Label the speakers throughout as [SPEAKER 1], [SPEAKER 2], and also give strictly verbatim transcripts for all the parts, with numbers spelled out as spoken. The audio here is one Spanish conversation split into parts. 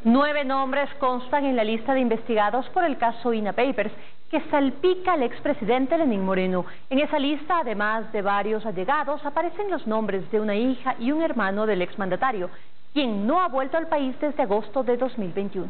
[SPEAKER 1] Nueve nombres constan en la lista de investigados por el caso INA Papers, que salpica al expresidente Lenín Moreno. En esa lista, además de varios allegados, aparecen los nombres de una hija y un hermano del exmandatario, quien no ha vuelto al país desde agosto de dos mil veintiuno.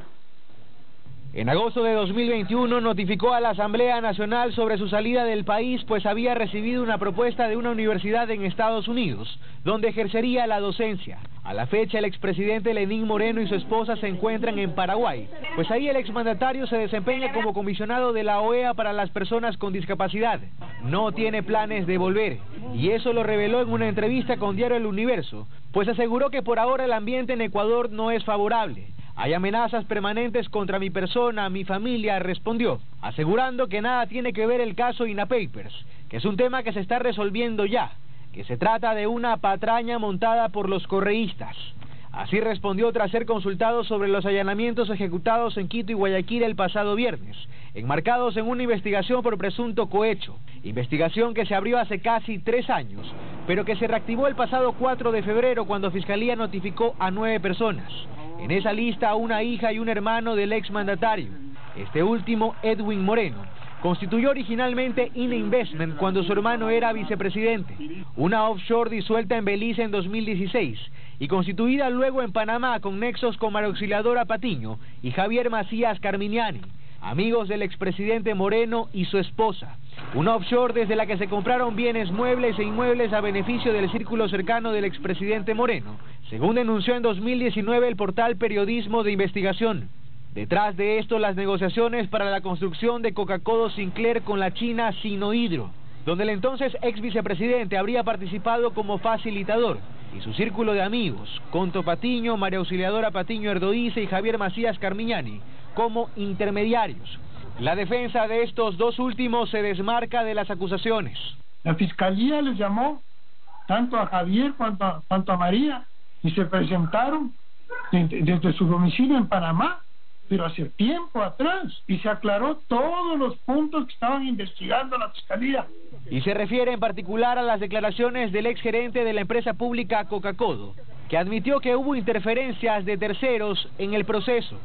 [SPEAKER 2] En agosto de dos mil veintiuno notificó a la Asamblea Nacional sobre su salida del país, pues había recibido una propuesta de una universidad en Estados Unidos, donde ejercería la docencia. A la fecha, el expresidente Lenín Moreno y su esposa se encuentran en Paraguay, pues ahí el exmandatario se desempeña como comisionado de la O E A para las personas con discapacidad. No tiene planes de volver, y eso lo reveló en una entrevista con Diario El Universo, pues aseguró que por ahora el ambiente en Ecuador no es favorable. Hay amenazas permanentes contra mi persona, mi familia, respondió, asegurando que nada tiene que ver el caso INA Papers, que es un tema que se está resolviendo ya, que se trata de una patraña montada por los correístas. Así respondió tras ser consultado sobre los allanamientos ejecutados en Quito y Guayaquil el pasado viernes, enmarcados en una investigación por presunto cohecho, investigación que se abrió hace casi tres años, pero que se reactivó el pasado cuatro de febrero cuando Fiscalía notificó a nueve personas. En esa lista una hija y un hermano del exmandatario. Este último, Edwin Moreno, constituyó originalmente INA Investment cuando su hermano era vicepresidente, una offshore disuelta en Belice en dos mil dieciséis y constituida luego en Panamá con nexos con María Auxiliadora Patiño y Javier Macías Carminiani, amigos del expresidente Moreno y su esposa. Una offshore desde la que se compraron bienes muebles e inmuebles a beneficio del círculo cercano del expresidente Moreno, según denunció en dos mil diecinueve el portal Periodismo de Investigación. Detrás de esto, las negociaciones para la construcción de Coca-Cola Sinclair con la china Sinohydro, donde el entonces ex vicepresidente habría participado como facilitador, y su círculo de amigos, Conto Patiño, María Auxiliadora Patiño Erdoice y Javier Macías Carminiani, como intermediarios. La defensa de estos dos últimos se desmarca de las acusaciones.
[SPEAKER 3] La Fiscalía les llamó tanto a Javier cuanto a, cuanto a María y se presentaron desde, desde su domicilio en Panamá, pero hace tiempo atrás, y se aclaró todos los puntos que estaban investigando la Fiscalía.
[SPEAKER 2] Y se refiere en particular a las declaraciones del exgerente de la empresa pública Coca-Cola, que admitió que hubo interferencias de terceros en el proceso.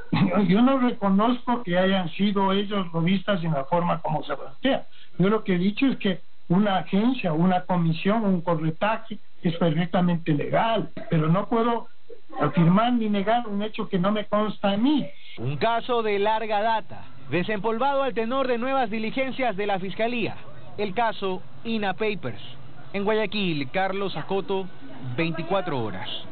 [SPEAKER 3] Yo no reconozco que hayan sido ellos lobistas en la forma como se plantea. Yo lo que he dicho es que una agencia, una comisión, un corretaje es perfectamente legal, pero no puedo afirmar ni negar un hecho que no me consta a mí.
[SPEAKER 2] Un caso de larga data, desempolvado al tenor de nuevas diligencias de la Fiscalía. El caso INA Papers. En Guayaquil, Carlos Acoto, veinticuatro horas.